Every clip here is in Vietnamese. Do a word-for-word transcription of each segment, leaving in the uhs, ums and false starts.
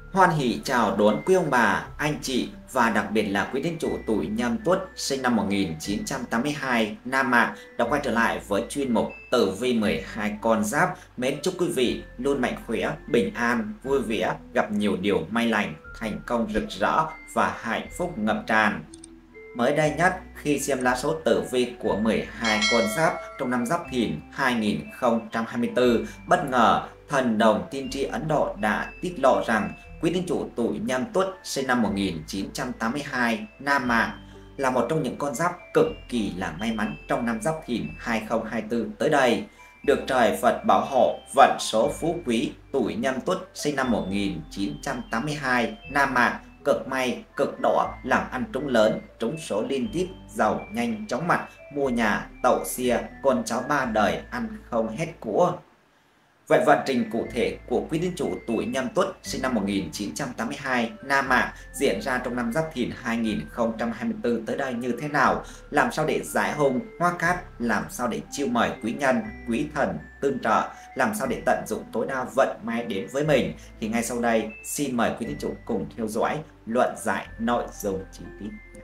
Hoan hỷ chào đón quý ông bà, anh chị và đặc biệt là quý tín chủ tuổi Nhâm Tuất sinh năm một nghìn chín trăm tám mươi hai, nam mạng đã quay trở lại với chuyên mục Tử vi mười hai con giáp. Mến chúc quý vị luôn mạnh khỏe, bình an, vui vẻ, gặp nhiều điều may lành, thành công rực rỡ và hạnh phúc ngập tràn. Mới đây nhất, khi xem lá số tử vi của mười hai con giáp trong năm Giáp Thìn hai nghìn không trăm hai mươi tư, bất ngờ thần đồng tiên tri Ấn Độ đã tiết lộ rằng quý tín chủ tuổi Nhâm Tuất sinh năm một nghìn chín trăm tám mươi hai, nam mạng là một trong những con giáp cực kỳ là may mắn trong năm Giáp Thìn hai nghìn không trăm hai mươi tư tới đây. Được trời Phật bảo hộ, vận số phú quý, tuổi Nhâm Tuất sinh năm một nghìn chín trăm tám mươi hai, nam mạng cực may, cực đỏ, làm ăn trúng lớn, trúng số liên tiếp, giàu nhanh chóng mặt, mua nhà, tậu xia, con cháu ba đời ăn không hết của. Vậy vận trình cụ thể của quý tín chủ tuổi Nhâm Tuất sinh năm một nghìn chín trăm tám mươi hai, nam mạng diễn ra trong năm Giáp Thìn hai nghìn không trăm hai mươi tư tới đây như thế nào? Làm sao để giải hung hoa cát? Làm sao để chiêu mời quý nhân, quý thần tương trợ? Làm sao để tận dụng tối đa vận may đến với mình? Thì ngay sau đây xin mời quý tín chủ cùng theo dõi luận giải nội dung chi tiết.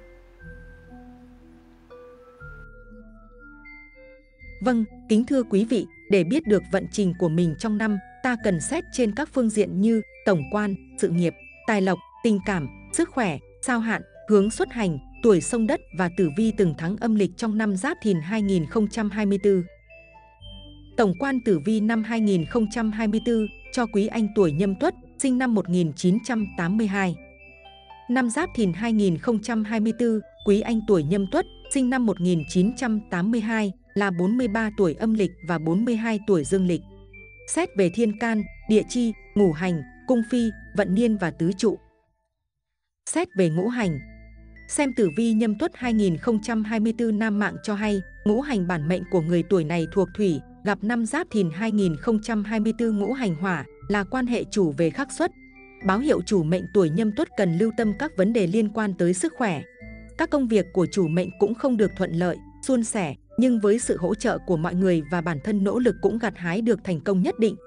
Vâng, kính thưa quý vị, để biết được vận trình của mình trong năm, ta cần xét trên các phương diện như tổng quan, sự nghiệp, tài lộc, tình cảm, sức khỏe, sao hạn, hướng xuất hành, tuổi sông đất và tử vi từng tháng âm lịch trong năm Giáp Thìn hai nghìn không trăm hai mươi tư. Tổng quan tử vi năm hai nghìn không trăm hai mươi tư cho quý anh tuổi Nhâm Tuất, sinh năm một nghìn chín trăm tám mươi hai. Năm Giáp Thìn hai nghìn không trăm hai mươi tư, quý anh tuổi Nhâm Tuất, sinh năm một nghìn chín trăm tám mươi hai, là bốn mươi ba tuổi âm lịch và bốn mươi hai tuổi dương lịch. Xét về thiên can, địa chi, ngũ hành, cung phi, vận niên và tứ trụ. Xét về ngũ hành. Xem tử vi Nhâm Tuất hai nghìn không trăm hai mươi tư nam mạng cho hay, ngũ hành bản mệnh của người tuổi này thuộc thủy, gặp năm Giáp Thìn hai nghìn không trăm hai mươi tư ngũ hành hỏa, là quan hệ chủ về khắc xuất. Báo hiệu chủ mệnh tuổi Nhâm Tuất cần lưu tâm các vấn đề liên quan tới sức khỏe. Các công việc của chủ mệnh cũng không được thuận lợi, suôn sẻ, nhưng với sự hỗ trợ của mọi người và bản thân nỗ lực cũng gặt hái được thành công nhất định.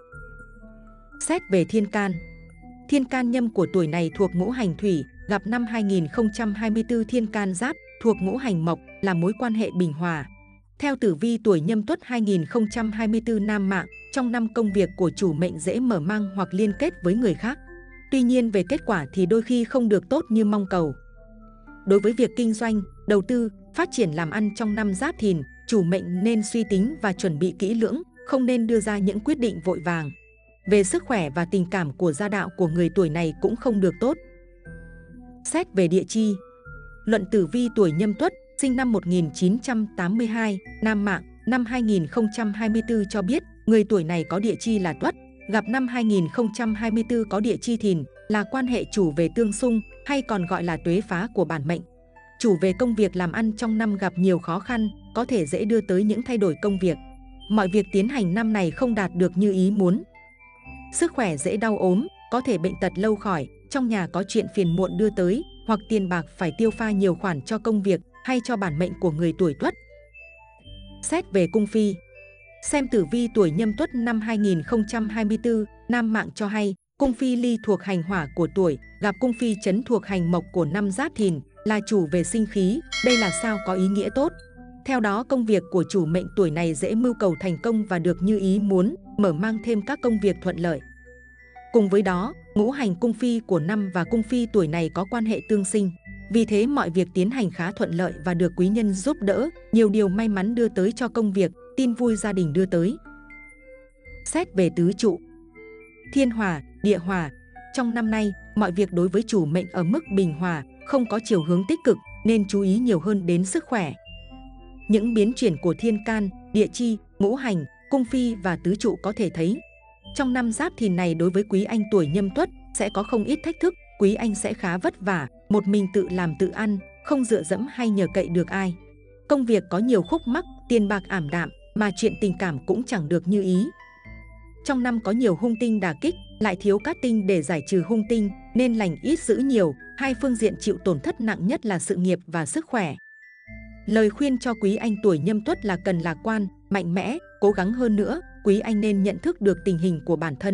Xét về thiên can. Thiên can nhâm của tuổi này thuộc ngũ hành thủy, gặp năm hai nghìn không trăm hai mươi tư thiên can giáp, thuộc ngũ hành mộc, là mối quan hệ bình hòa. Theo tử vi tuổi Nhâm Tuất hai nghìn không trăm hai mươi tư nam mạng, trong năm công việc của chủ mệnh dễ mở mang hoặc liên kết với người khác. Tuy nhiên về kết quả thì đôi khi không được tốt như mong cầu. Đối với việc kinh doanh, đầu tư, phát triển làm ăn trong năm Giáp Thìn, chủ mệnh nên suy tính và chuẩn bị kỹ lưỡng, không nên đưa ra những quyết định vội vàng. Về sức khỏe và tình cảm của gia đạo của người tuổi này cũng không được tốt. Xét về địa chi. Luận tử vi tuổi Nhâm Tuất, sinh năm một nghìn chín trăm tám mươi hai, nam mạng, năm hai nghìn không trăm hai mươi tư cho biết, người tuổi này có địa chi là Tuất, gặp năm hai nghìn không trăm hai mươi tư có địa chi Thìn, là quan hệ chủ về tương xung, hay còn gọi là tuế phá của bản mệnh. Chủ về công việc làm ăn trong năm gặp nhiều khó khăn, có thể dễ đưa tới những thay đổi công việc. Mọi việc tiến hành năm này không đạt được như ý muốn. Sức khỏe dễ đau ốm, có thể bệnh tật lâu khỏi, trong nhà có chuyện phiền muộn đưa tới, hoặc tiền bạc phải tiêu pha nhiều khoản cho công việc hay cho bản mệnh của người tuổi Tuất. Xét về cung phi. Xem tử vi tuổi Nhâm Tuất năm hai nghìn không trăm hai mươi tư, nam mạng cho hay, cung phi ly thuộc hành hỏa của tuổi, gặp cung phi chấn thuộc hành mộc của năm Giáp Thìn, là chủ về sinh khí, đây là sao có ý nghĩa tốt. Theo đó công việc của chủ mệnh tuổi này dễ mưu cầu thành công và được như ý muốn, mở mang thêm các công việc thuận lợi. Cùng với đó, ngũ hành cung phi của năm và cung phi tuổi này có quan hệ tương sinh. Vì thế mọi việc tiến hành khá thuận lợi và được quý nhân giúp đỡ, nhiều điều may mắn đưa tới cho công việc, tin vui gia đình đưa tới. Xét về tứ trụ. Thiên hỏa, địa hỏa. Trong năm nay, mọi việc đối với chủ mệnh ở mức bình hòa, không có chiều hướng tích cực, nên chú ý nhiều hơn đến sức khỏe. Những biến chuyển của thiên can, địa chi, ngũ hành, cung phi và tứ trụ có thể thấy. Trong năm Giáp Thìn này đối với quý anh tuổi Nhâm Tuất, sẽ có không ít thách thức, quý anh sẽ khá vất vả, một mình tự làm tự ăn, không dựa dẫm hay nhờ cậy được ai. Công việc có nhiều khúc mắc, tiền bạc ảm đạm, mà chuyện tình cảm cũng chẳng được như ý. Trong năm có nhiều hung tinh đả kích, lại thiếu cát tinh để giải trừ hung tinh, nên lành ít dữ nhiều, hai phương diện chịu tổn thất nặng nhất là sự nghiệp và sức khỏe. Lời khuyên cho quý anh tuổi Nhâm Tuất là cần lạc quan, mạnh mẽ, cố gắng hơn nữa, quý anh nên nhận thức được tình hình của bản thân.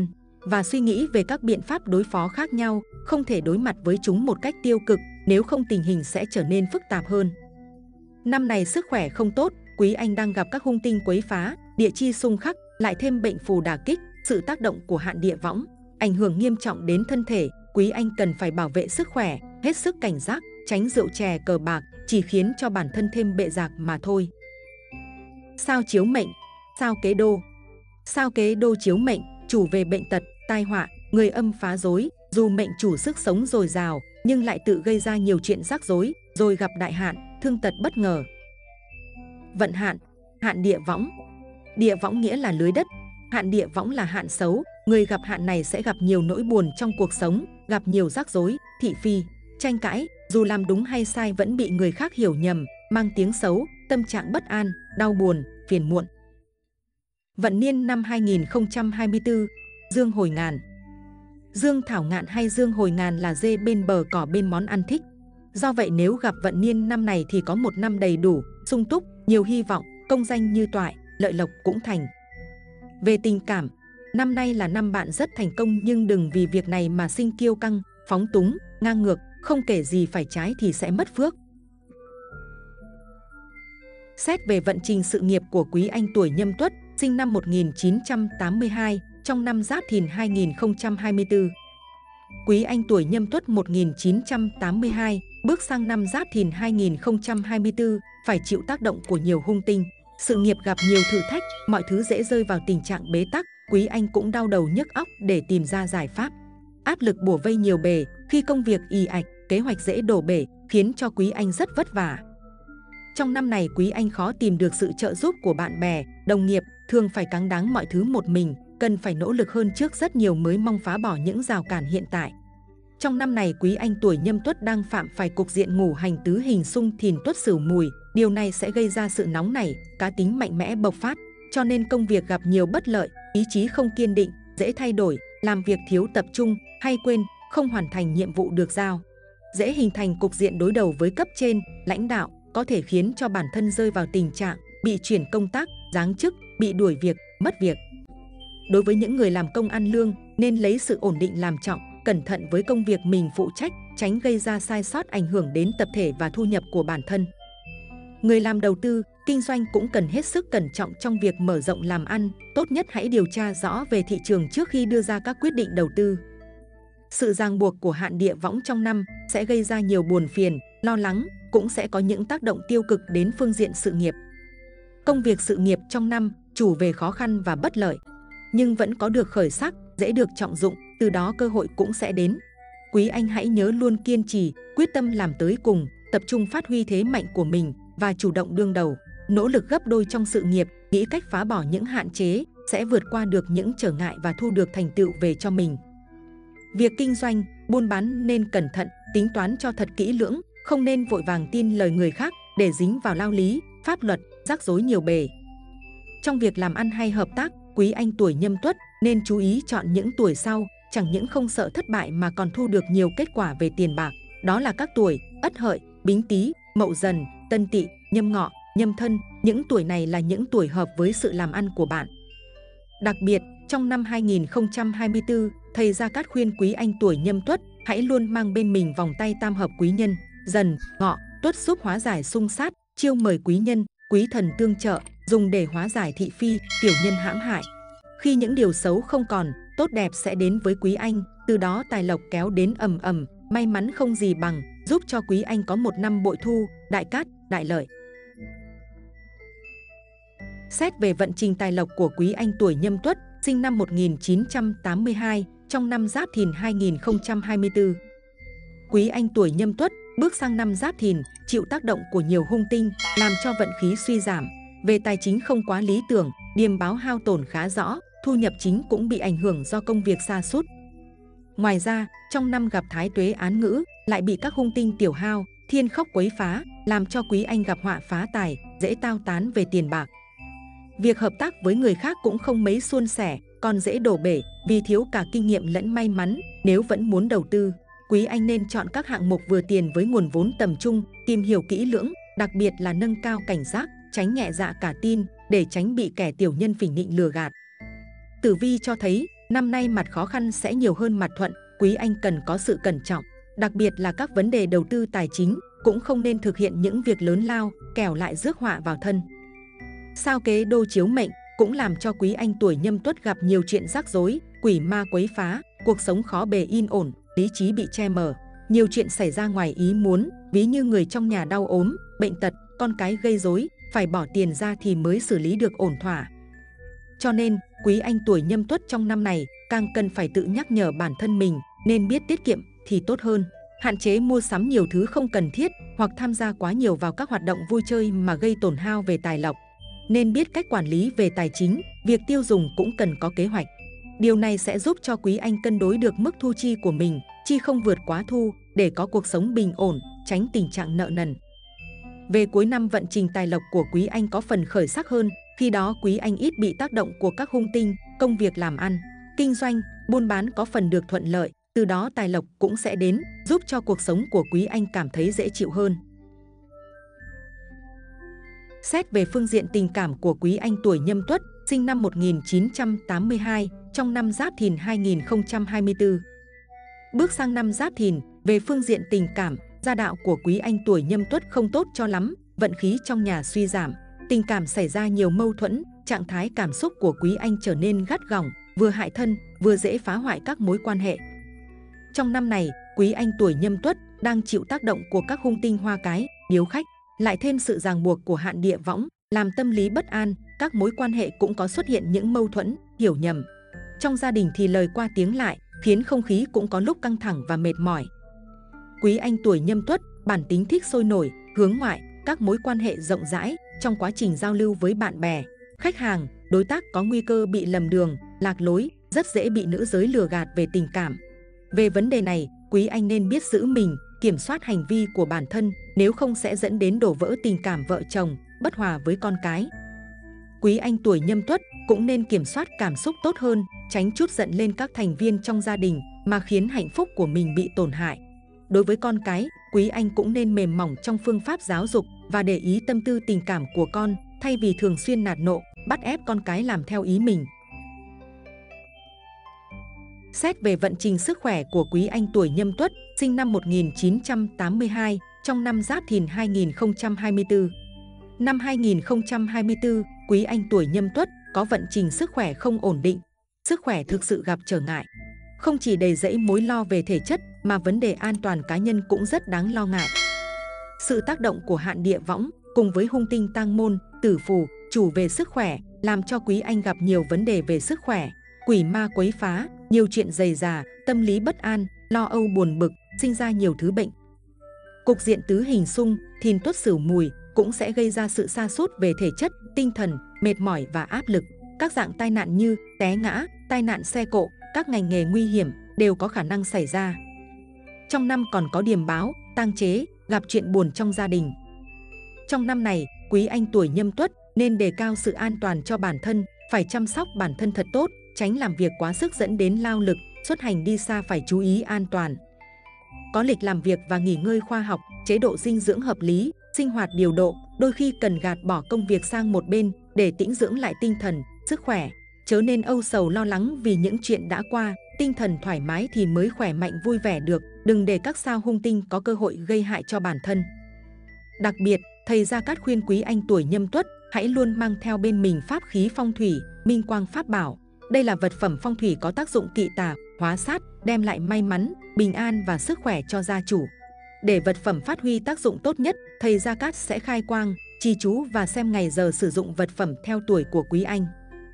và suy nghĩ về các biện pháp đối phó khác nhau, không thể đối mặt với chúng một cách tiêu cực, nếu không tình hình sẽ trở nên phức tạp hơn. Năm này sức khỏe không tốt, Quý Anh đang gặp các hung tinh quấy phá, địa chi xung khắc, lại thêm bệnh phù đả kích, sự tác động của hạn địa võng, ảnh hưởng nghiêm trọng đến thân thể. Quý Anh cần phải bảo vệ sức khỏe, hết sức cảnh giác, tránh rượu chè cờ bạc, chỉ khiến cho bản thân thêm bệ rạc mà thôi. Sao chiếu mệnh, sao kế đô. Sao kế đô chiếu mệnh, chủ về bệnh tật, tai họa, người âm phá rối, dù mệnh chủ sức sống dồi dào, nhưng lại tự gây ra nhiều chuyện rắc rối, rồi gặp đại hạn, thương tật bất ngờ. Vận hạn, hạn địa võng. Địa võng nghĩa là lưới đất, hạn địa võng là hạn xấu, người gặp hạn này sẽ gặp nhiều nỗi buồn trong cuộc sống, gặp nhiều rắc rối, thị phi, tranh cãi, dù làm đúng hay sai vẫn bị người khác hiểu nhầm, mang tiếng xấu, tâm trạng bất an, đau buồn, phiền muộn. Vận niên năm hai nghìn không trăm hai mươi tư, dương hồi ngàn. Dương thảo ngạn hay dương hồi ngàn là dê bên bờ cỏ bên món ăn thích. Do vậy nếu gặp vận niên năm này thì có một năm đầy đủ, sung túc, nhiều hy vọng, công danh như toại, lợi lộc cũng thành. Về tình cảm, năm nay là năm bạn rất thành công, nhưng đừng vì việc này mà sinh kiêu căng, phóng túng, ngang ngược, không kể gì phải trái thì sẽ mất phước. Xét về vận trình sự nghiệp của Quý Anh tuổi Nhâm Tuất, sinh năm một nghìn chín trăm tám mươi hai, trong năm Giáp Thìn hai nghìn không trăm hai mươi tư. Quý Anh tuổi Nhâm Tuất một nghìn chín trăm tám mươi hai, bước sang năm Giáp Thìn hai nghìn không trăm hai mươi tư, phải chịu tác động của nhiều hung tinh. Sự nghiệp gặp nhiều thử thách, mọi thứ dễ rơi vào tình trạng bế tắc. Quý Anh cũng đau đầu nhức óc để tìm ra giải pháp. Áp lực bủa vây nhiều bề, khi công việc ì ạch, kế hoạch dễ đổ bể, khiến cho Quý Anh rất vất vả. Trong năm này Quý Anh khó tìm được sự trợ giúp của bạn bè, đồng nghiệp, thường phải cáng đáng mọi thứ một mình, cần phải nỗ lực hơn trước rất nhiều mới mong phá bỏ những rào cản hiện tại. Trong năm này Quý Anh tuổi Nhâm Tuất đang phạm phải cục diện ngũ hành tứ hình xung Thìn Tuất Sửu Mùi, điều này sẽ gây ra sự nóng nảy, cá tính mạnh mẽ bộc phát, cho nên công việc gặp nhiều bất lợi, ý chí không kiên định, dễ thay đổi, làm việc thiếu tập trung, hay quên, không hoàn thành nhiệm vụ được giao. Dễ hình thành cục diện đối đầu với cấp trên, lãnh đạo, có thể khiến cho bản thân rơi vào tình trạng bị chuyển công tác, giáng chức, bị đuổi việc, mất việc. Đối với những người làm công ăn lương, nên lấy sự ổn định làm trọng, cẩn thận với công việc mình phụ trách, tránh gây ra sai sót ảnh hưởng đến tập thể và thu nhập của bản thân. Người làm đầu tư, kinh doanh cũng cần hết sức cẩn trọng trong việc mở rộng làm ăn, tốt nhất hãy điều tra rõ về thị trường trước khi đưa ra các quyết định đầu tư. Sự ràng buộc của hạn địa võng trong năm sẽ gây ra nhiều buồn phiền, lo lắng, cũng sẽ có những tác động tiêu cực đến phương diện sự nghiệp. Công việc sự nghiệp trong năm chủ về khó khăn và bất lợi, nhưng vẫn có được khởi sắc, dễ được trọng dụng, từ đó cơ hội cũng sẽ đến. Quý Anh hãy nhớ luôn kiên trì, quyết tâm làm tới cùng, tập trung phát huy thế mạnh của mình và chủ động đương đầu, nỗ lực gấp đôi trong sự nghiệp, nghĩ cách phá bỏ những hạn chế, sẽ vượt qua được những trở ngại và thu được thành tựu về cho mình. Việc kinh doanh, buôn bán nên cẩn thận, tính toán cho thật kỹ lưỡng, không nên vội vàng tin lời người khác để dính vào lao lý, pháp luật, rắc rối nhiều bề. Trong việc làm ăn hay hợp tác, Quý Anh tuổi Nhâm Tuất nên chú ý chọn những tuổi sau, chẳng những không sợ thất bại mà còn thu được nhiều kết quả về tiền bạc. Đó là các tuổi Ất Hợi, Bính Tý, Mậu Dần, Tân Tỵ, Nhâm Ngọ, Nhâm Thân. Những tuổi này là những tuổi hợp với sự làm ăn của bạn. Đặc biệt, trong năm hai nghìn không trăm hai mươi tư, thầy Gia Cát khuyên Quý Anh tuổi Nhâm Tuất hãy luôn mang bên mình vòng tay tam hợp quý nhân, Dần, Ngọ, Tuất giúp hóa giải xung sát, chiêu mời quý nhân, quý thần tương trợ, dùng để hóa giải thị phi, tiểu nhân hãm hại. Khi những điều xấu không còn, tốt đẹp sẽ đến với Quý Anh, từ đó tài lộc kéo đến ầm ầm, may mắn không gì bằng, giúp cho Quý Anh có một năm bội thu, đại cát, đại lợi. Xét về vận trình tài lộc của Quý Anh tuổi Nhâm Tuất, sinh năm một nghìn chín trăm tám mươi hai, trong năm Giáp Thìn hai nghìn không trăm hai mươi tư. Quý Anh tuổi Nhâm Tuất bước sang năm Giáp Thìn, chịu tác động của nhiều hung tinh, làm cho vận khí suy giảm. Về tài chính không quá lý tưởng, điềm báo hao tổn khá rõ, thu nhập chính cũng bị ảnh hưởng do công việc sa sút. Ngoài ra, trong năm gặp Thái Tuế án ngữ, lại bị các hung tinh tiểu hao, thiên khốc quấy phá, làm cho Quý Anh gặp họa phá tài, dễ tao tán về tiền bạc. Việc hợp tác với người khác cũng không mấy suôn sẻ, còn dễ đổ bể vì thiếu cả kinh nghiệm lẫn may mắn. Nếu vẫn muốn đầu tư, Quý Anh nên chọn các hạng mục vừa tiền với nguồn vốn tầm trung, tìm hiểu kỹ lưỡng, đặc biệt là nâng cao cảnh giác, tránh nhẹ dạ cả tin để tránh bị kẻ tiểu nhân phỉnh nịnh lừa gạt. Tử vi cho thấy Năm nay mặt khó khăn sẽ nhiều hơn mặt thuận, quý anh cần có sự cẩn trọng. Đặc biệt là các vấn đề đầu tư tài chính, cũng không nên thực hiện những việc lớn lao, kẻo lại rước họa vào thân. Sao kế đô chiếu mệnh cũng làm cho quý anh tuổi Nhâm Tuất gặp nhiều chuyện rắc rối, quỷ ma quấy phá, cuộc sống khó bề yên ổn, lý trí bị che mờ. Nhiều chuyện xảy ra ngoài ý muốn, ví như người trong nhà đau ốm, bệnh tật, con cái gây rối, phải bỏ tiền ra thì mới xử lý được ổn thỏa. Cho nên, quý anh tuổi Nhâm Tuất trong năm này càng cần phải tự nhắc nhở bản thân mình nên biết tiết kiệm thì tốt hơn. Hạn chế mua sắm nhiều thứ không cần thiết hoặc tham gia quá nhiều vào các hoạt động vui chơi mà gây tổn hao về tài lộc. Nên biết cách quản lý về tài chính, việc tiêu dùng cũng cần có kế hoạch. Điều này sẽ giúp cho quý anh cân đối được mức thu chi của mình, chi không vượt quá thu để có cuộc sống bình ổn, tránh tình trạng nợ nần. Về cuối năm vận trình tài lộc của quý anh có phần khởi sắc hơn, khi đó quý anh ít bị tác động của các hung tinh, công việc làm ăn, kinh doanh, buôn bán có phần được thuận lợi, từ đó tài lộc cũng sẽ đến, giúp cho cuộc sống của quý anh cảm thấy dễ chịu hơn. Xét về phương diện tình cảm của quý anh tuổi Nhâm Tuất, sinh năm một nghìn chín trăm tám mươi hai, trong năm Giáp Thìn hai nghìn không trăm hai mươi tư. Bước sang năm Giáp Thìn, về phương diện tình cảm, gia đạo của quý anh tuổi Nhâm Tuất không tốt cho lắm, vận khí trong nhà suy giảm, tình cảm xảy ra nhiều mâu thuẫn, trạng thái cảm xúc của quý anh trở nên gắt gỏng, vừa hại thân, vừa dễ phá hoại các mối quan hệ. Trong năm này, quý anh tuổi Nhâm Tuất đang chịu tác động của các hung tinh hoa cái, điếu khách, lại thêm sự ràng buộc của hạn địa võng, làm tâm lý bất an, các mối quan hệ cũng có xuất hiện những mâu thuẫn, hiểu nhầm. Trong gia đình thì lời qua tiếng lại, khiến không khí cũng có lúc căng thẳng và mệt mỏi. Quý anh tuổi Nhâm Tuất, bản tính thích sôi nổi, hướng ngoại, các mối quan hệ rộng rãi, trong quá trình giao lưu với bạn bè, khách hàng, đối tác có nguy cơ bị lầm đường, lạc lối, rất dễ bị nữ giới lừa gạt về tình cảm. Về vấn đề này, quý anh nên biết giữ mình, kiểm soát hành vi của bản thân, nếu không sẽ dẫn đến đổ vỡ tình cảm vợ chồng, bất hòa với con cái. Quý anh tuổi Nhâm Tuất cũng nên kiểm soát cảm xúc tốt hơn, tránh trút giận lên các thành viên trong gia đình mà khiến hạnh phúc của mình bị tổn hại. Đối với con cái, quý anh cũng nên mềm mỏng trong phương pháp giáo dục và để ý tâm tư tình cảm của con, thay vì thường xuyên nạt nộ, bắt ép con cái làm theo ý mình. Xét về vận trình sức khỏe của quý anh tuổi Nhâm Tuất, sinh năm một nghìn chín trăm tám mươi hai, trong năm Giáp Thìn hai nghìn không trăm hai mươi tư. Năm hai nghìn không trăm hai mươi tư, quý anh tuổi Nhâm Tuất có vận trình sức khỏe không ổn định, sức khỏe thực sự gặp trở ngại. Không chỉ đầy rẫy mối lo về thể chất mà vấn đề an toàn cá nhân cũng rất đáng lo ngại. Sự tác động của hạn địa võng cùng với hung tinh tang môn, tử phù, chủ về sức khỏe làm cho quý anh gặp nhiều vấn đề về sức khỏe, quỷ ma quấy phá, nhiều chuyện rầy rà, tâm lý bất an, lo âu buồn bực, sinh ra nhiều thứ bệnh. Cục diện tứ hình xung, Thìn Tuất Sửu Mùi cũng sẽ gây ra sự sa sút về thể chất, tinh thần, mệt mỏi và áp lực. Các dạng tai nạn như té ngã, tai nạn xe cộ, các ngành nghề nguy hiểm đều có khả năng xảy ra. Trong năm còn có điềm báo, tang chế, gặp chuyện buồn trong gia đình. Trong năm này, quý anh tuổi Nhâm Tuất nên đề cao sự an toàn cho bản thân, phải chăm sóc bản thân thật tốt, tránh làm việc quá sức dẫn đến lao lực, xuất hành đi xa phải chú ý an toàn. Có lịch làm việc và nghỉ ngơi khoa học, chế độ dinh dưỡng hợp lý, sinh hoạt điều độ, đôi khi cần gạt bỏ công việc sang một bên để tĩnh dưỡng lại tinh thần, sức khỏe. Chớ nên âu sầu lo lắng vì những chuyện đã qua, tinh thần thoải mái thì mới khỏe mạnh vui vẻ được, đừng để các sao hung tinh có cơ hội gây hại cho bản thân. Đặc biệt, thầy Gia Cát khuyên quý anh tuổi Nhâm Tuất hãy luôn mang theo bên mình pháp khí phong thủy, minh quang pháp bảo. Đây là vật phẩm phong thủy có tác dụng kỵ tà, hóa sát, đem lại may mắn, bình an và sức khỏe cho gia chủ. Để vật phẩm phát huy tác dụng tốt nhất, thầy Gia Cát sẽ khai quang, trì chú và xem ngày giờ sử dụng vật phẩm theo tuổi của quý anh.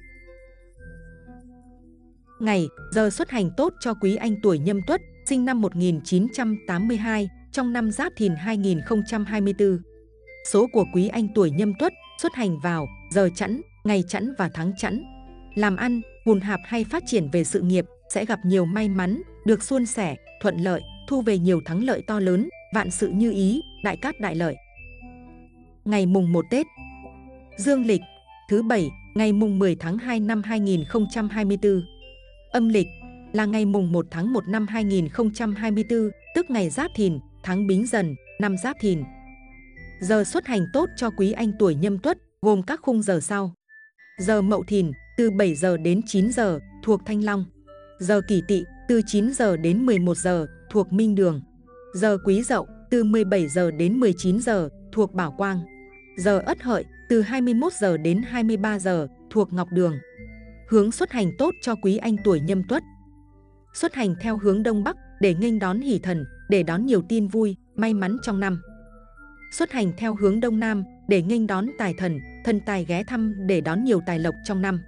Ngày, giờ xuất hành tốt cho quý anh tuổi Nhâm Tuất, sinh năm một nghìn chín trăm tám mươi hai, trong năm Giáp Thìn hai nghìn không trăm hai mươi tư. Số của quý anh tuổi Nhâm Tuất xuất hành vào giờ chẵn, ngày chẵn và tháng chẵn. Làm ăn, hùn hạp hay phát triển về sự nghiệp sẽ gặp nhiều may mắn, được suôn sẻ, thuận lợi, thu về nhiều thắng lợi to lớn, vạn sự như ý, đại cát đại lợi. Ngày mùng một Tết Dương lịch thứ bảy, ngày mùng mười tháng hai năm hai nghìn không trăm hai mươi tư. Âm lịch là ngày mùng một tháng một năm hai nghìn không trăm hai mươi tư, tức ngày Giáp Thìn, tháng Bính Dần, năm Giáp Thìn. Giờ xuất hành tốt cho quý anh tuổi Nhâm Tuất gồm các khung giờ sau. Giờ Mậu Thìn từ bảy giờ đến chín giờ thuộc Thanh Long. Giờ Kỷ Tỵ từ chín giờ đến mười một giờ thuộc Minh Đường. Giờ Quý Dậu từ mười bảy giờ đến mười chín giờ thuộc Bảo Quang. Giờ Ất Hợi từ hai mươi mốt giờ đến hai mươi ba giờ thuộc Ngọc Đường. Hướng xuất hành tốt cho quý anh tuổi Nhâm Tuất. Xuất hành theo hướng Đông Bắc để nghênh đón hỷ thần, để đón nhiều tin vui, may mắn trong năm. Xuất hành theo hướng Đông Nam để nghênh đón tài thần, thần tài ghé thăm để đón nhiều tài lộc trong năm.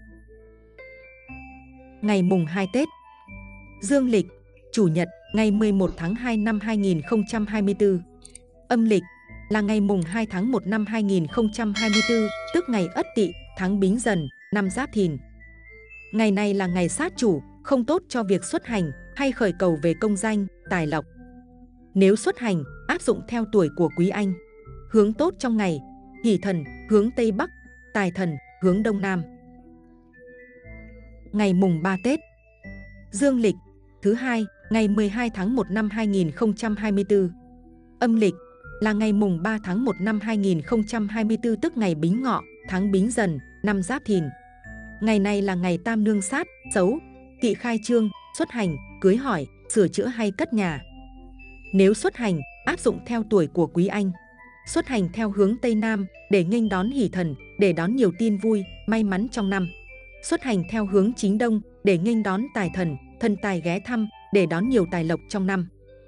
Ngày mùng hai Tết. Dương lịch, Chủ nhật, ngày mười một tháng hai năm hai nghìn không trăm hai mươi tư. Âm lịch là ngày mùng hai tháng một năm hai nghìn không trăm hai mươi tư, tức ngày Ất Tỵ, tháng Bính Dần, năm Giáp Thìn. Ngày này là ngày sát chủ, không tốt cho việc xuất hành hay khởi cầu về công danh, tài lộc. Nếu xuất hành, áp dụng theo tuổi của quý anh. Hướng tốt trong ngày: hỷ thần hướng Tây Bắc, tài thần hướng Đông Nam. Ngày mùng ba Tết. Dương lịch, thứ hai, ngày mười hai tháng một năm hai nghìn không trăm hai mươi tư. Âm lịch là ngày mùng ba tháng một năm hai nghìn không trăm hai mươi tư, tức ngày Bính Ngọ, tháng Bính Dần, năm Giáp Thìn. Ngày này là ngày tam nương sát, xấu, kỵ khai trương, xuất hành, cưới hỏi, sửa chữa hay cất nhà. Nếu xuất hành, áp dụng theo tuổi của quý anh. Xuất hành theo hướng Tây Nam để nghênh đón hỷ thần, để đón nhiều tin vui, may mắn trong năm. Xuất hành theo hướng chính Đông để nghênh đón tài thần, thần tài ghé thăm, để đón nhiều tài lộc trong năm.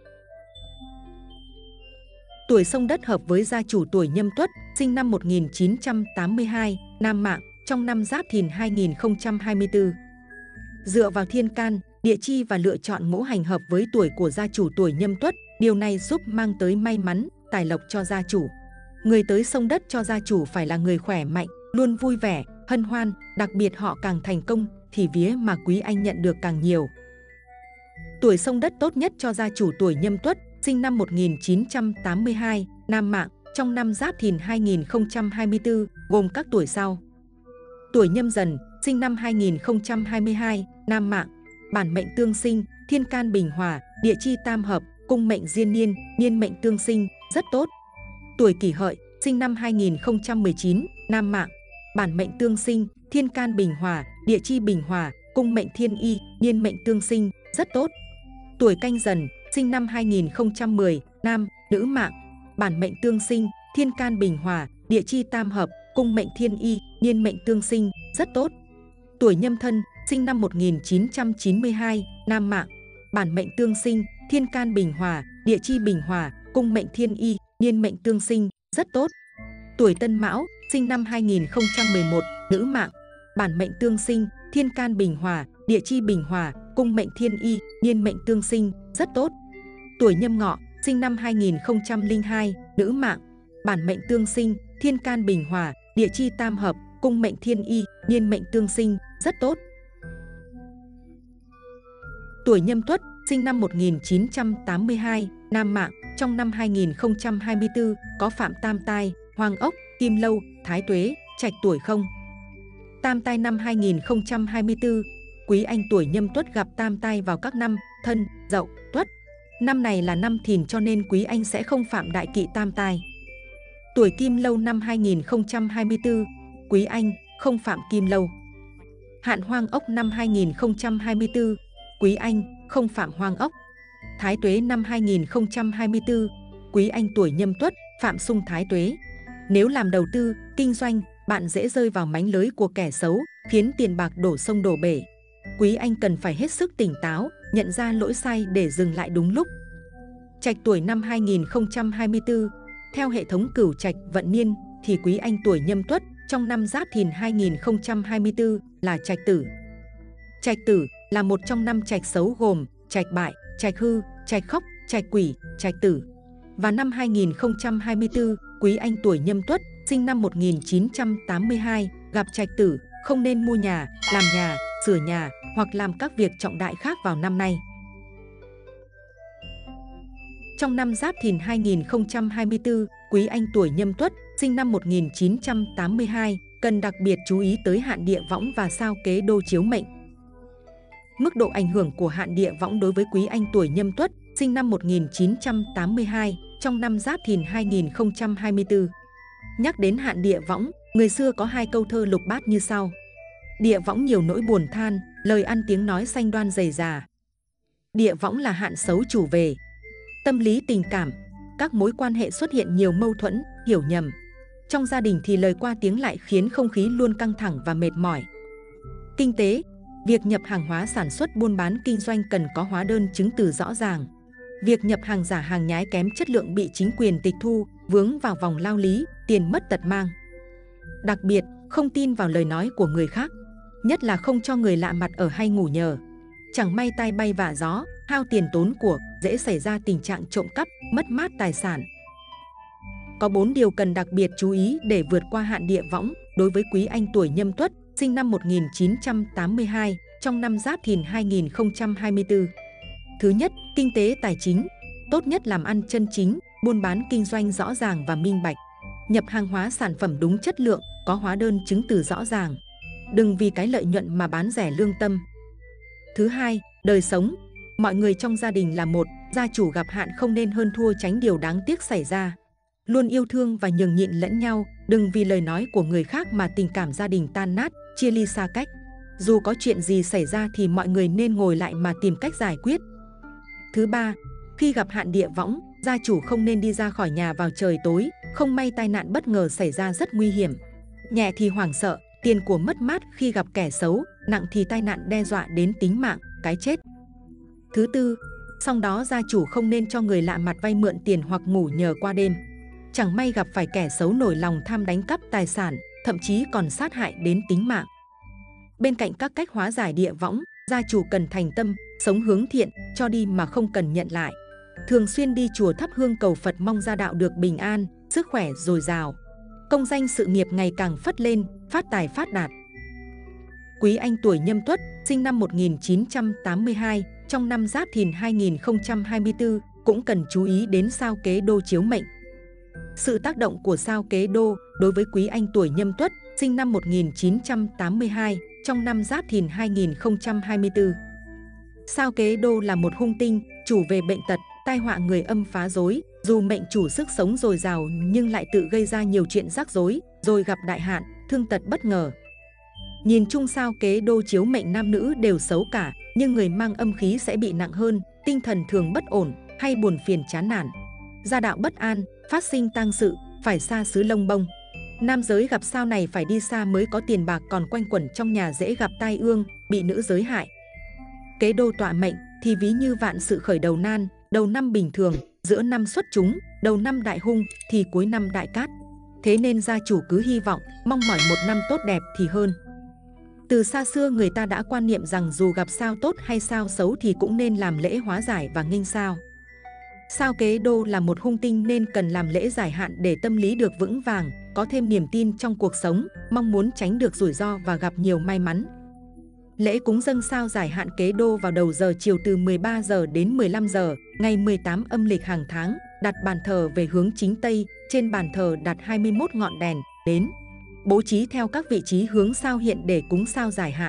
Tuổi Xông Đất hợp với gia chủ tuổi Nhâm Tuất, sinh năm một nghìn chín trăm tám mươi hai, nam mạng, trong năm Giáp Thìn hai nghìn không trăm hai mươi tư. Dựa vào thiên can, địa chi và lựa chọn ngũ hành hợp với tuổi của gia chủ tuổi Nhâm Tuất, điều này giúp mang tới may mắn, tài lộc cho gia chủ. Người tới xông đất cho gia chủ phải là người khỏe mạnh, luôn vui vẻ, hân hoan, đặc biệt họ càng thành công thì vía mà quý anh nhận được càng nhiều. Tuổi xông đất tốt nhất cho gia chủ tuổi Nhâm Tuất, sinh năm một nghìn chín trăm tám mươi hai, nam mạng, trong năm Giáp Thìn hai nghìn không trăm hai mươi tư, gồm các tuổi sau. Tuổi Nhâm Dần, sinh năm hai nghìn không trăm hai mươi hai, nam mạng, bản mệnh tương sinh, thiên can bình hòa, địa chi tam hợp, cung mệnh diên niên, niên mệnh tương sinh, rất tốt. Tuổi Kỷ Hợi, sinh năm hai nghìn không trăm mười chín, nam mạng, bản mệnh tương sinh, thiên can bình hòa, địa chi bình hòa, cung mệnh thiên y, niên mệnh tương sinh, rất tốt. Tuổi Canh Dần, sinh năm hai nghìn không trăm mười, nam, nữ mạng, bản mệnh tương sinh, thiên can bình hòa, địa chi tam hợp, cung mệnh thiên y, niên mệnh tương sinh, rất tốt. Tuổi Nhâm Thân, sinh năm một nghìn chín trăm chín mươi hai, nam mạng, bản mệnh tương sinh, thiên can bình hòa, địa chi bình hòa, cung mệnh thiên y, niên mệnh tương sinh, rất tốt. Tuổi Tân Mão, sinh năm hai nghìn không trăm mười một, nữ mạng, bản mệnh tương sinh, thiên can bình hòa, địa chi bình hòa, cung mệnh thiên y, niên mệnh tương sinh, rất tốt. Tuổi Nhâm Ngọ, sinh năm hai nghìn không trăm lẻ hai, nữ mạng, bản mệnh tương sinh, thiên can bình hòa, địa chi tam hợp, cung mệnh thiên y, niên mệnh tương sinh, rất tốt. Tuổi Nhâm Tuất, sinh năm một nghìn chín trăm tám mươi hai, nam mạng, trong năm hai nghìn không trăm hai mươi tư, có phạm tam tai, hoàng ốc, kim lâu, thái tuế, trạch tuổi không. Tam tai năm hai nghìn không trăm hai mươi tư, quý anh tuổi Nhâm Tuất gặp tam tai vào các năm Thân, Dậu, Tuất. Năm này là năm Thìn cho nên quý anh sẽ không phạm đại kỵ tam tai. Tuổi Kim Lâu năm hai nghìn không trăm hai mươi tư, quý anh không phạm kim lâu. Hạn hoang ốc năm hai nghìn không trăm hai mươi tư, quý anh không phạm hoang ốc. Thái tuế năm hai nghìn không trăm hai mươi tư, quý anh tuổi Nhâm Tuất phạm xung thái tuế. Nếu làm đầu tư, kinh doanh, bạn dễ rơi vào mánh lưới của kẻ xấu, khiến tiền bạc đổ sông đổ bể. Quý anh cần phải hết sức tỉnh táo, nhận ra lỗi sai để dừng lại đúng lúc. Trạch tuổi năm hai nghìn không trăm hai mươi tư, theo hệ thống cửu trạch vận niên thì quý anh tuổi Nhâm Tuất trong năm Giáp Thìn hai nghìn không trăm hai mươi tư là trạch tử. Trạch tử là một trong năm trạch xấu gồm trạch bại, trạch hư, trạch khóc, trạch quỷ, trạch tử. Và năm hai nghìn không trăm hai mươi tư, quý anh tuổi Nhâm Tuất sinh năm một nghìn chín trăm tám mươi hai gặp trạch tử, không nên mua nhà, làm nhà, sửa nhà hoặc làm các việc trọng đại khác vào năm nay. Trong năm Giáp Thìn hai nghìn không trăm hai mươi tư, quý anh tuổi Nhâm Tuất sinh năm một nghìn chín trăm tám mươi hai cần đặc biệt chú ý tới hạn địa võng và sao kế đô chiếu mệnh. Mức độ ảnh hưởng của hạn địa võng đối với quý anh tuổi Nhâm Tuất sinh năm một nghìn chín trăm tám mươi hai trong năm Giáp Thìn hai nghìn không trăm hai mươi tư. Nhắc đến hạn địa võng, người xưa có hai câu thơ lục bát như sau: địa võng nhiều nỗi buồn than, lời ăn tiếng nói sanh đoan dày già. Địa võng là hạn xấu chủ về. Tâm lý tình cảm, các mối quan hệ xuất hiện nhiều mâu thuẫn, hiểu nhầm. Trong gia đình thì lời qua tiếng lại khiến không khí luôn căng thẳng và mệt mỏi. Kinh tế, việc nhập hàng hóa sản xuất buôn bán kinh doanh cần có hóa đơn chứng từ rõ ràng. Việc nhập hàng giả hàng nhái kém chất lượng bị chính quyền tịch thu, vướng vào vòng lao lý, tiền mất tật mang. Đặc biệt, không tin vào lời nói của người khác, nhất là không cho người lạ mặt ở hay ngủ nhờ. Chẳng may tai bay vạ gió, hao tiền tốn của, dễ xảy ra tình trạng trộm cắp, mất mát tài sản. Có bốn điều cần đặc biệt chú ý để vượt qua hạn địa võng đối với quý anh tuổi Nhâm Tuất, sinh năm một nghìn chín trăm tám mươi hai, trong năm Giáp Thìn hai nghìn không trăm hai mươi tư. Thứ nhất, kinh tế tài chính. Tốt nhất làm ăn chân chính, buôn bán kinh doanh rõ ràng và minh bạch. Nhập hàng hóa sản phẩm đúng chất lượng, có hóa đơn chứng từ rõ ràng. Đừng vì cái lợi nhuận mà bán rẻ lương tâm. Thứ hai, đời sống. Mọi người trong gia đình là một, gia chủ gặp hạn không nên hơn thua tránh điều đáng tiếc xảy ra. Luôn yêu thương và nhường nhịn lẫn nhau, đừng vì lời nói của người khác mà tình cảm gia đình tan nát, chia ly xa cách. Dù có chuyện gì xảy ra thì mọi người nên ngồi lại mà tìm cách giải quyết. Thứ ba, khi gặp hạn địa võng, gia chủ không nên đi ra khỏi nhà vào trời tối, không may tai nạn bất ngờ xảy ra rất nguy hiểm. Nhẹ thì hoảng sợ, tiền của mất mát khi gặp kẻ xấu, nặng thì tai nạn đe dọa đến tính mạng, cái chết. Thứ tư, song đó gia chủ không nên cho người lạ mặt vay mượn tiền hoặc ngủ nhờ qua đêm. Chẳng may gặp phải kẻ xấu nổi lòng tham đánh cắp tài sản, thậm chí còn sát hại đến tính mạng. Bên cạnh các cách hóa giải địa võng, gia chủ cần thành tâm, sống hướng thiện, cho đi mà không cần nhận lại. Thường xuyên đi chùa thắp hương cầu Phật mong gia đạo được bình an, sức khỏe dồi dào. Công danh sự nghiệp ngày càng phất lên, phát tài phát đạt. Quý anh tuổi Nhâm Tuất, sinh năm một nghìn chín trăm tám mươi hai, trong năm Giáp Thìn hai nghìn không trăm hai mươi tư, cũng cần chú ý đến sao kế đô chiếu mệnh. Sự tác động của sao kế đô đối với quý anh tuổi Nhâm Tuất, sinh năm một nghìn chín trăm tám mươi hai, trong năm Giáp Thìn hai nghìn không trăm hai mươi tư. Sao kế đô là một hung tinh, chủ về bệnh tật, tai họa người âm phá rối. Dù mệnh chủ sức sống dồi dào nhưng lại tự gây ra nhiều chuyện rắc rối, rồi gặp đại hạn, thương tật bất ngờ. Nhìn chung sao kế đô chiếu mệnh nam nữ đều xấu cả, nhưng người mang âm khí sẽ bị nặng hơn, tinh thần thường bất ổn hay buồn phiền chán nản. Gia đạo bất an, phát sinh tang sự, phải xa xứ lông bông. Nam giới gặp sao này phải đi xa mới có tiền bạc, còn quanh quẩn trong nhà dễ gặp tai ương, bị nữ giới hại. Kế đô tọa mệnh thì ví như vạn sự khởi đầu nan, đầu năm bình thường, giữa năm xuất chúng, đầu năm đại hung thì cuối năm đại cát. Thế nên gia chủ cứ hy vọng, mong mỏi một năm tốt đẹp thì hơn. Từ xa xưa người ta đã quan niệm rằng dù gặp sao tốt hay sao xấu thì cũng nên làm lễ hóa giải và nghênh sao. Sao kế đô là một hung tinh nên cần làm lễ giải hạn để tâm lý được vững vàng, có thêm niềm tin trong cuộc sống, mong muốn tránh được rủi ro và gặp nhiều may mắn. Lễ cúng dâng sao giải hạn kế đô vào đầu giờ chiều từ mười ba giờ đến mười lăm giờ, ngày mười tám âm lịch hàng tháng, đặt bàn thờ về hướng chính Tây, trên bàn thờ đặt hai mươi mốt ngọn đèn, đến. Bố trí theo các vị trí hướng sao hiện để cúng sao giải hạn.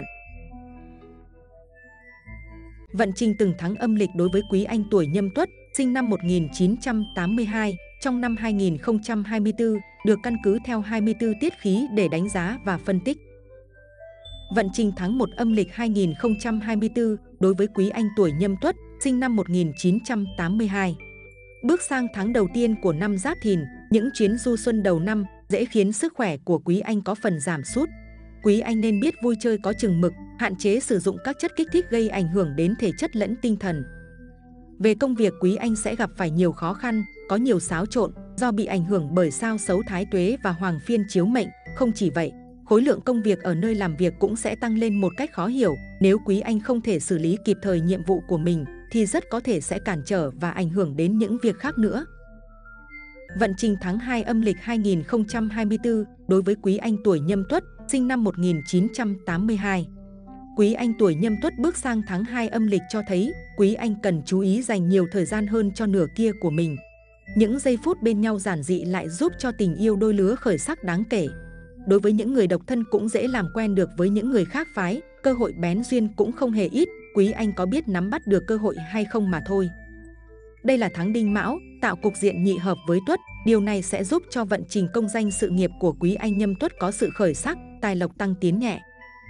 Vận trình từng tháng âm lịch đối với quý anh tuổi Nhâm Tuất, sinh năm một nghìn chín trăm tám mươi hai, trong năm hai nghìn không trăm hai mươi tư, được căn cứ theo hai mươi tư tiết khí để đánh giá và phân tích. Vận trình tháng một âm lịch hai nghìn không trăm hai mươi tư đối với quý anh tuổi Nhâm Tuất, sinh năm một nghìn chín trăm tám mươi hai. Bước sang tháng đầu tiên của năm Giáp Thìn, những chuyến du xuân đầu năm dễ khiến sức khỏe của quý anh có phần giảm sút. Quý anh nên biết vui chơi có chừng mực, hạn chế sử dụng các chất kích thích gây ảnh hưởng đến thể chất lẫn tinh thần. Về công việc, quý anh sẽ gặp phải nhiều khó khăn, có nhiều xáo trộn do bị ảnh hưởng bởi sao xấu Thái Tuế và Hoàng Phiên chiếu mệnh. Không chỉ vậy, khối lượng công việc ở nơi làm việc cũng sẽ tăng lên một cách khó hiểu. Nếu quý anh không thể xử lý kịp thời nhiệm vụ của mình thì rất có thể sẽ cản trở và ảnh hưởng đến những việc khác nữa. Vận trình tháng hai âm lịch hai nghìn không trăm hai mươi tư đối với quý anh tuổi Nhâm Tuất, sinh năm một nghìn chín trăm tám mươi hai. Quý anh tuổi Nhâm Tuất bước sang tháng hai âm lịch cho thấy quý anh cần chú ý dành nhiều thời gian hơn cho nửa kia của mình. Những giây phút bên nhau giản dị lại giúp cho tình yêu đôi lứa khởi sắc đáng kể. Đối với những người độc thân cũng dễ làm quen được với những người khác phái, cơ hội bén duyên cũng không hề ít, quý anh có biết nắm bắt được cơ hội hay không mà thôi. Đây là tháng Đinh Mão, tạo cục diện nhị hợp với Tuất, điều này sẽ giúp cho vận trình công danh sự nghiệp của quý anh Nhâm Tuất có sự khởi sắc, tài lộc tăng tiến nhẹ.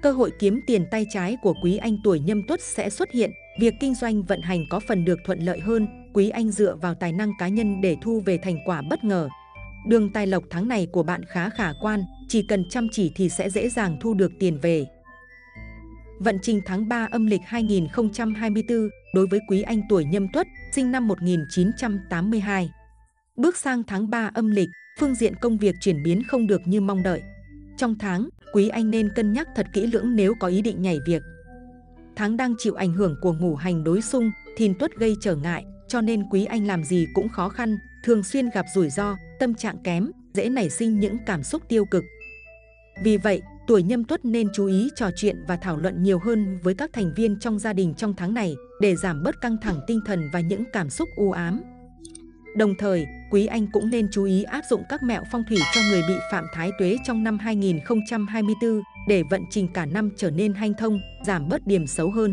cơ hội kiếm tiền tay trái của quý anh tuổi Nhâm Tuất sẽ xuất hiện, việc kinh doanh vận hành có phần được thuận lợi hơn, quý anh dựa vào tài năng cá nhân để thu về thành quả bất ngờ. Đường tài lộc tháng này của bạn khá khả quan, chỉ cần chăm chỉ thì sẽ dễ dàng thu được tiền về. Vận trình tháng ba âm lịch hai nghìn không trăm hai mươi tư đối với quý anh tuổi Nhâm Tuất, sinh năm một nghìn chín trăm tám mươi hai. Bước sang tháng ba âm lịch, phương diện công việc chuyển biến không được như mong đợi. Trong tháng, quý anh nên cân nhắc thật kỹ lưỡng nếu có ý định nhảy việc. Tháng đang chịu ảnh hưởng của ngũ hành đối xung, Thìn Tuất gây trở ngại, cho nên quý anh làm gì cũng khó khăn, thường xuyên gặp rủi ro, tâm trạng kém, dễ nảy sinh những cảm xúc tiêu cực. Vì vậy, tuổi Nhâm Tuất nên chú ý trò chuyện và thảo luận nhiều hơn với các thành viên trong gia đình trong tháng này để giảm bớt căng thẳng tinh thần và những cảm xúc u ám. Đồng thời, quý anh cũng nên chú ý áp dụng các mẹo phong thủy cho người bị phạm thái tuế trong năm hai nghìn không trăm hai mươi tư để vận trình cả năm trở nên hanh thông, giảm bớt điểm xấu hơn.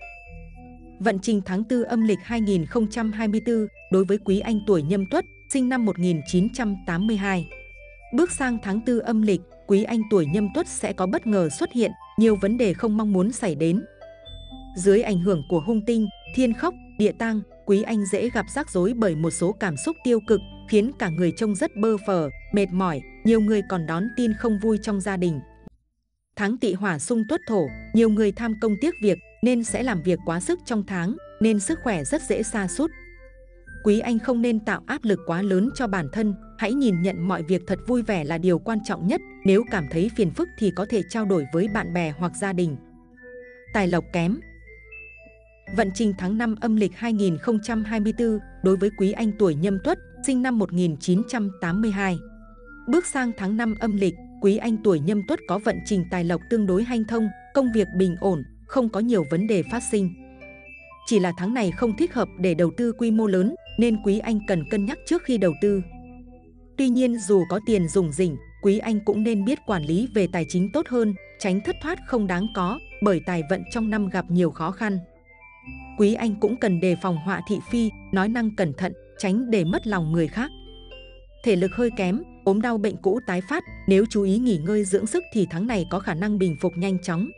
Vận trình tháng tư âm lịch hai nghìn không trăm hai mươi tư đối với quý anh tuổi Nhâm Tuất, sinh năm một nghìn chín trăm tám mươi hai. Bước sang tháng tư âm lịch, quý anh tuổi Nhâm Tuất sẽ có bất ngờ xuất hiện, nhiều vấn đề không mong muốn xảy đến. Dưới ảnh hưởng của hung tinh, thiên khốc, địa tang, quý anh dễ gặp rắc rối bởi một số cảm xúc tiêu cực, khiến cả người trông rất bơ phờ, mệt mỏi, nhiều người còn đón tin không vui trong gia đình. Tháng Tỵ hỏa xung Tuất thổ, nhiều người tham công tiếc việc nên sẽ làm việc quá sức trong tháng, nên sức khỏe rất dễ sa sút. Quý anh không nên tạo áp lực quá lớn cho bản thân, hãy nhìn nhận mọi việc thật vui vẻ là điều quan trọng nhất, nếu cảm thấy phiền phức thì có thể trao đổi với bạn bè hoặc gia đình. Tài lộc kém. Vận trình tháng năm âm lịch hai nghìn không trăm hai mươi tư đối với quý anh tuổi Nhâm Tuất, sinh năm một nghìn chín trăm tám mươi hai. Bước sang tháng năm âm lịch, quý anh tuổi Nhâm Tuất có vận trình tài lộc tương đối hanh thông, công việc bình ổn, không có nhiều vấn đề phát sinh. Chỉ là tháng này không thích hợp để đầu tư quy mô lớn, nên quý anh cần cân nhắc trước khi đầu tư. Tuy nhiên dù có tiền rủng rỉnh, quý anh cũng nên biết quản lý về tài chính tốt hơn, tránh thất thoát không đáng có, bởi tài vận trong năm gặp nhiều khó khăn. Quý anh cũng cần đề phòng họa thị phi, nói năng cẩn thận, tránh để mất lòng người khác. Thể lực hơi kém, ốm đau bệnh cũ tái phát, nếu chú ý nghỉ ngơi dưỡng sức thì tháng này có khả năng bình phục nhanh chóng.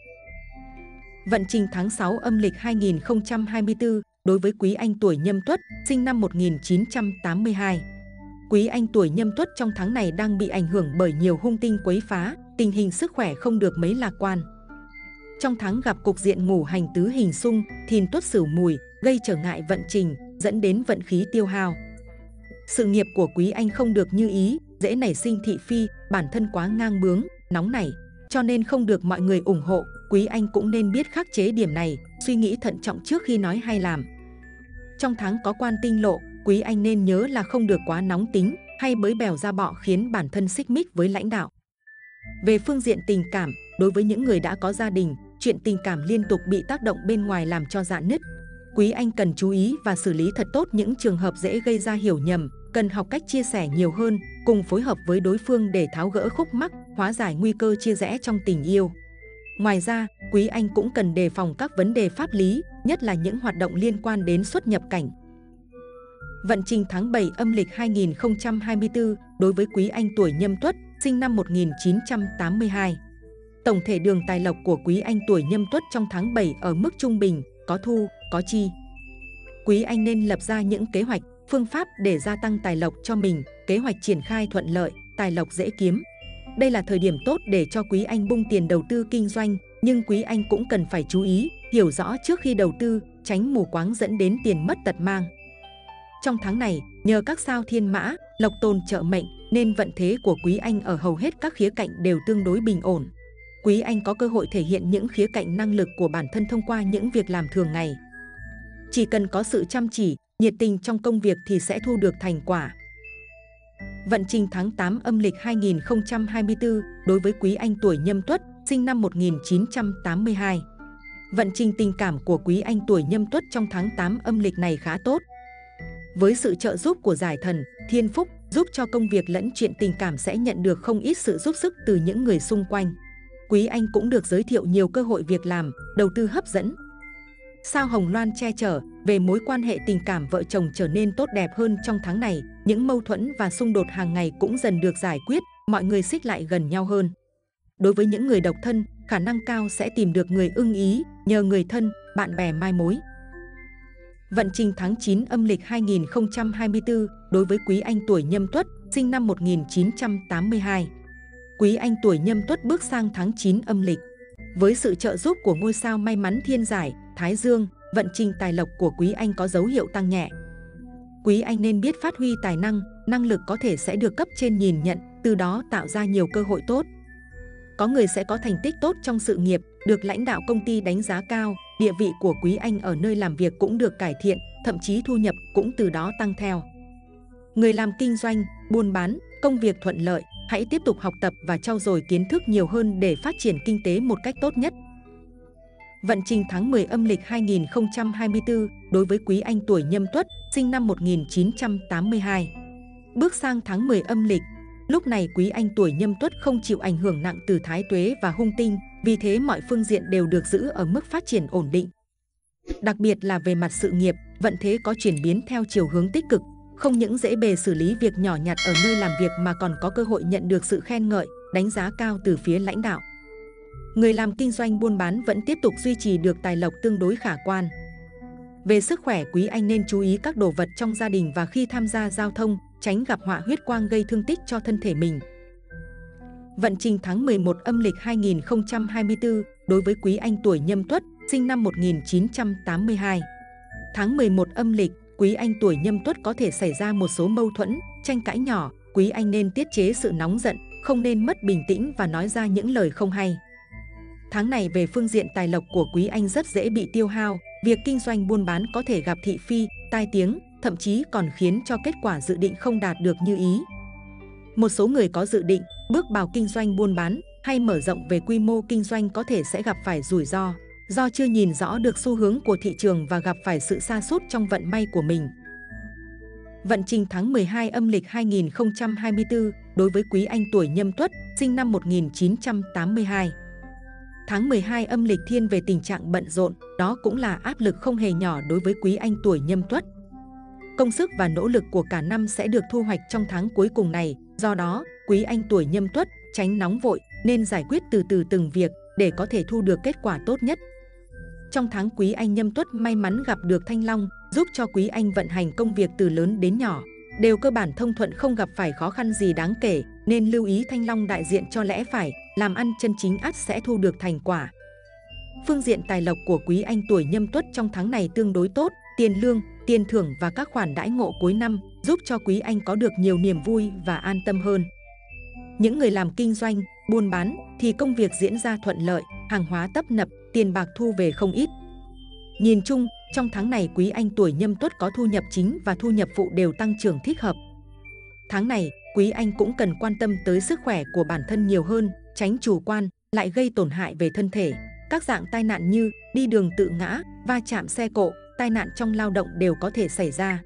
Vận trình tháng sáu âm lịch hai nghìn không trăm hai mươi tư đối với quý anh tuổi Nhâm Tuất, sinh năm một nghìn chín trăm tám mươi hai. Quý anh tuổi Nhâm Tuất trong tháng này đang bị ảnh hưởng bởi nhiều hung tinh quấy phá, tình hình sức khỏe không được mấy lạc quan. Trong tháng gặp cục diện ngũ hành tứ hình xung, Thìn Tuất Sửu Mùi, gây trở ngại vận trình, dẫn đến vận khí tiêu hao. Sự nghiệp của quý anh không được như ý, dễ nảy sinh thị phi, bản thân quá ngang bướng, nóng nảy, cho nên không được mọi người ủng hộ. Quý anh cũng nên biết khắc chế điểm này, suy nghĩ thận trọng trước khi nói hay làm. Trong tháng có quan tinh lộ, quý anh nên nhớ là không được quá nóng tính hay bới bèo ra bọ khiến bản thân xích mích với lãnh đạo. Về phương diện tình cảm, đối với những người đã có gia đình, chuyện tình cảm liên tục bị tác động bên ngoài làm cho rạn nứt. Quý anh cần chú ý và xử lý thật tốt những trường hợp dễ gây ra hiểu nhầm, cần học cách chia sẻ nhiều hơn, cùng phối hợp với đối phương để tháo gỡ khúc mắc, hóa giải nguy cơ chia rẽ trong tình yêu. Ngoài ra, quý anh cũng cần đề phòng các vấn đề pháp lý, nhất là những hoạt động liên quan đến xuất nhập cảnh. Vận trình tháng bảy âm lịch hai nghìn không trăm hai mươi tư đối với quý anh tuổi Nhâm Tuất, sinh năm một nghìn chín trăm tám mươi hai. Tổng thể đường tài lộc của quý anh tuổi Nhâm Tuất trong tháng bảy ở mức trung bình, có thu, có chi. Quý anh nên lập ra những kế hoạch, phương pháp để gia tăng tài lộc cho mình, kế hoạch triển khai thuận lợi, tài lộc dễ kiếm. Đây là thời điểm tốt để cho quý anh bung tiền đầu tư kinh doanh, nhưng quý anh cũng cần phải chú ý, hiểu rõ trước khi đầu tư, tránh mù quáng dẫn đến tiền mất tật mang. Trong tháng này, nhờ các sao thiên mã, lộc tôn trợ mệnh, nên vận thế của quý anh ở hầu hết các khía cạnh đều tương đối bình ổn. Quý anh có cơ hội thể hiện những khía cạnh năng lực của bản thân thông qua những việc làm thường ngày. Chỉ cần có sự chăm chỉ, nhiệt tình trong công việc thì sẽ thu được thành quả. Vận trình tháng tám âm lịch hai nghìn không trăm hai mươi tư đối với quý anh tuổi Nhâm Tuất, sinh năm một nghìn chín trăm tám mươi hai. Vận trình tình cảm của quý anh tuổi Nhâm Tuất trong tháng tám âm lịch này khá tốt. Với sự trợ giúp của giải thần, thiên phúc, giúp cho công việc lẫn chuyện tình cảm sẽ nhận được không ít sự giúp sức từ những người xung quanh. Quý anh cũng được giới thiệu nhiều cơ hội việc làm, đầu tư hấp dẫn. Sao Hồng Loan che chở, về mối quan hệ tình cảm vợ chồng trở nên tốt đẹp hơn trong tháng này, những mâu thuẫn và xung đột hàng ngày cũng dần được giải quyết, mọi người xích lại gần nhau hơn. Đối với những người độc thân, khả năng cao sẽ tìm được người ưng ý nhờ người thân, bạn bè mai mối. Vận trình tháng chín âm lịch hai nghìn không trăm hai mươi tư đối với Quý Anh tuổi Nhâm Tuất, sinh năm một nghìn chín trăm tám mươi hai. Quý Anh tuổi Nhâm Tuất bước sang tháng chín âm lịch. Với sự trợ giúp của ngôi sao may mắn thiên giải, Thái Dương, vận trình tài lộc của Quý Anh có dấu hiệu tăng nhẹ. Quý Anh nên biết phát huy tài năng, năng lực có thể sẽ được cấp trên nhìn nhận, từ đó tạo ra nhiều cơ hội tốt. Có người sẽ có thành tích tốt trong sự nghiệp, được lãnh đạo công ty đánh giá cao, địa vị của Quý Anh ở nơi làm việc cũng được cải thiện, thậm chí thu nhập cũng từ đó tăng theo. Người làm kinh doanh, buôn bán, công việc thuận lợi, hãy tiếp tục học tập và trau dồi kiến thức nhiều hơn để phát triển kinh tế một cách tốt nhất. Vận trình tháng mười âm lịch hai nghìn không trăm hai mươi tư đối với Quý Anh tuổi Nhâm Tuất, sinh năm một nghìn chín trăm tám mươi hai. Bước sang tháng mười âm lịch, lúc này Quý Anh tuổi Nhâm Tuất không chịu ảnh hưởng nặng từ thái tuế và hung tinh, vì thế mọi phương diện đều được giữ ở mức phát triển ổn định. Đặc biệt là về mặt sự nghiệp, vận thế có chuyển biến theo chiều hướng tích cực, không những dễ bề xử lý việc nhỏ nhặt ở nơi làm việc mà còn có cơ hội nhận được sự khen ngợi, đánh giá cao từ phía lãnh đạo. Người làm kinh doanh buôn bán vẫn tiếp tục duy trì được tài lộc tương đối khả quan. Về sức khỏe, Quý Anh nên chú ý các đồ vật trong gia đình và khi tham gia giao thông, tránh gặp họa huyết quang gây thương tích cho thân thể mình. Vận trình tháng mười một âm lịch hai nghìn không trăm hai mươi tư đối với Quý Anh tuổi Nhâm Tuất, sinh năm một nghìn chín trăm tám mươi hai. Tháng mười một âm lịch, Quý Anh tuổi Nhâm Tuất có thể xảy ra một số mâu thuẫn, tranh cãi nhỏ. Quý Anh nên tiết chế sự nóng giận, không nên mất bình tĩnh và nói ra những lời không hay. Tháng này về phương diện tài lộc của Quý Anh rất dễ bị tiêu hao, việc kinh doanh buôn bán có thể gặp thị phi, tai tiếng, thậm chí còn khiến cho kết quả dự định không đạt được như ý. Một số người có dự định bước vào kinh doanh buôn bán hay mở rộng về quy mô kinh doanh có thể sẽ gặp phải rủi ro, do chưa nhìn rõ được xu hướng của thị trường và gặp phải sự sa sút trong vận may của mình. Vận trình tháng mười hai âm lịch hai nghìn không trăm hai mươi tư đối với Quý Anh tuổi Nhâm Tuất, sinh năm một nghìn chín trăm tám mươi hai. Tháng mười hai âm lịch thiên về tình trạng bận rộn, đó cũng là áp lực không hề nhỏ đối với Quý Anh tuổi Nhâm Tuất. Công sức và nỗ lực của cả năm sẽ được thu hoạch trong tháng cuối cùng này, do đó, Quý Anh tuổi Nhâm Tuất tránh nóng vội, nên giải quyết từ từ từng việc để có thể thu được kết quả tốt nhất. Trong tháng, Quý Anh Nhâm Tuất may mắn gặp được Thanh Long, giúp cho Quý Anh vận hành công việc từ lớn đến nhỏ, đều cơ bản thông thuận, không gặp phải khó khăn gì đáng kể, nên lưu ý Thanh Long đại diện cho lẽ phải, làm ăn chân chính ắt sẽ thu được thành quả. Phương diện tài lộc của Quý Anh tuổi Nhâm Tuất trong tháng này tương đối tốt, tiền lương, tiền thưởng và các khoản đãi ngộ cuối năm giúp cho Quý Anh có được nhiều niềm vui và an tâm hơn. Những người làm kinh doanh, buôn bán thì công việc diễn ra thuận lợi, hàng hóa tấp nập, tiền bạc thu về không ít. Nhìn chung, trong tháng này Quý Anh tuổi Nhâm Tuất có thu nhập chính và thu nhập phụ đều tăng trưởng thích hợp. Tháng này, Quý Anh cũng cần quan tâm tới sức khỏe của bản thân nhiều hơn, tránh chủ quan, lại gây tổn hại về thân thể. Các dạng tai nạn như đi đường tự ngã, va chạm xe cộ, tai nạn trong lao động đều có thể xảy ra.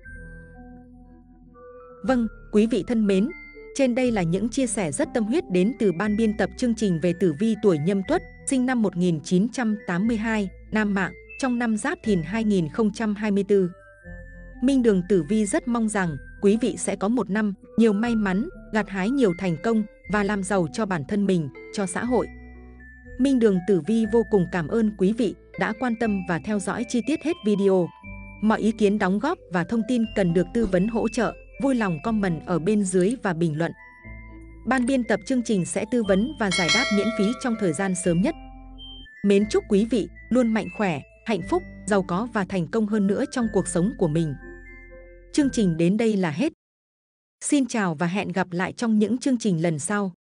Vâng, quý vị thân mến, trên đây là những chia sẻ rất tâm huyết đến từ ban biên tập chương trình về tử vi tuổi Nhâm Tuất, sinh năm một nghìn chín trăm tám mươi hai, Nam Mạng, trong năm Giáp Thìn hai nghìn không trăm hai mươi tư. Minh Đường Tử Vi rất mong rằng quý vị sẽ có một năm nhiều may mắn, gặt hái nhiều thành công và làm giàu cho bản thân mình, cho xã hội. Minh Đường Tử Vi vô cùng cảm ơn quý vị đã quan tâm và theo dõi chi tiết hết video. Mọi ý kiến đóng góp và thông tin cần được tư vấn hỗ trợ, vui lòng comment ở bên dưới và bình luận. Ban biên tập chương trình sẽ tư vấn và giải đáp miễn phí trong thời gian sớm nhất. Mến chúc quý vị luôn mạnh khỏe, hạnh phúc, giàu có và thành công hơn nữa trong cuộc sống của mình. Chương trình đến đây là hết. Xin chào và hẹn gặp lại trong những chương trình lần sau.